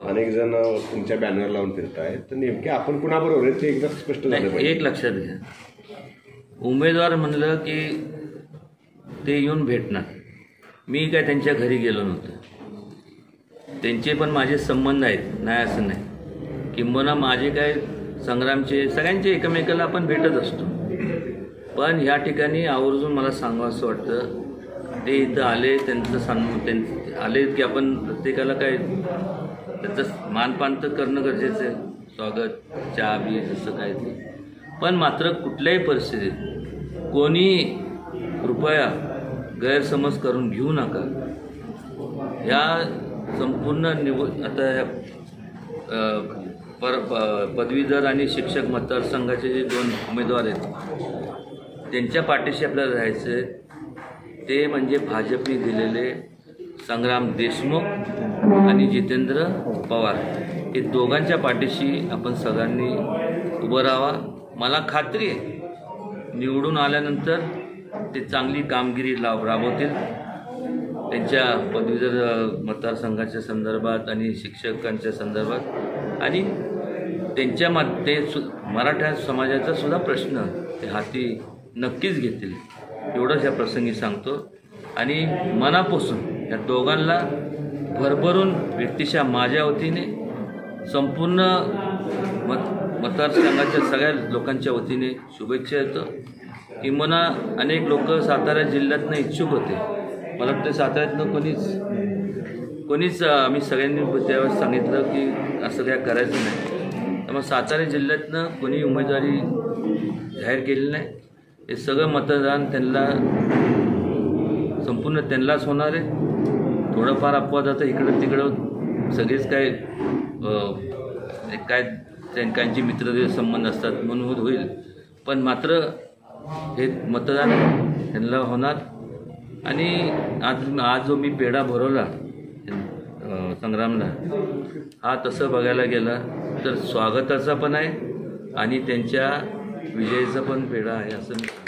अनेक जण तुमच्या बॅनर लावून फिरत आहेत, तर नेमके आपण कुणाबरोबर आहे ते एकदा स्पष्ट झालं पाहिजे. एक लक्षात घ्या, उमेदवार म्हणलं की ते येऊन भेटणार. मी काय त्यांच्या घरी गेलो नव्हतो. त्यांचे पण माझे संबंध आहेत, नाही असं नाही. किंबहुना माझे काय संग्रामचे सगळ्यांचे एकमेकाला आपण भेटत असतो. पण ह्या ठिकाणी आवर्जून मला सांगावं असं वाटतं, ते इथं आले, त्यांचं आले की आपण प्रत्येकाला काय त्याचं मानपान तर करणं गरजेचं आहे. स्वागत, चहा बी जसं काय ते. पण मात्र कुठल्याही परिस्थितीत कोणी कृपया गैरसमज करून घेऊ नका. या संपूर्ण आता पदवीधर आणि शिक्षक मतदारसंघाचे जे 2 उमेदवार आहेत त्यांच्या पाठीशी आपल्याला राहायचं आहे. ते म्हणजे भाजपने दिलेले संग्राम देशमुख आणि जितेंद्र पवार, हे दोघांच्या पाठीशी आपण सगळ्यांनी उभं राहावा. मला खात्री आहे निवडून आल्यानंतर ते चांगली कामगिरी राबवतील त्यांच्या पदवीधर मतदारसंघाच्या संदर्भात आणि शिक्षकांच्या संदर्भात. आणि त्यांच्या मराठा समाजाचा सुद्धा प्रश्न ते हाती नक्कीच घेतील, एवढंच या प्रसंगी सांगतो. आणि मनापासून या दोघांना भरभरून व्यक्तिशः माझ्या वतीने, संपूर्ण मतदारसंघाच्या सगळ्या लोकांच्या वतीने शुभेच्छा देतो. किंबहुना अनेक लोक सातारा जिल्ह्यातनं इच्छुक होते. मला वाटतं साताऱ्यातनं कोणीच आम्ही सगळ्यांनी त्यावेळेस सांगितलं की असं काय करायचं नाही. त्यामुळे सातारा जिल्ह्यातनं कोणी उमेदवारी जाहीर केली नाही. हे सगळं मतदान संपूर्ण त्यांनाच होणार आहे. थोडंफार अपवाद आता इकडं तिकडं सगळेच काय त्यांची मित्र संबंध असतात म्हणून होईल. पण मात्र हे मतदान त्यांना होणार. आणि आज जो मी पेढा भरवला संग्रामला, हा तसं बघायला गेला तर स्वागताचा पण आहे आणि त्यांच्या विजयाचा पण पेढा आहे असं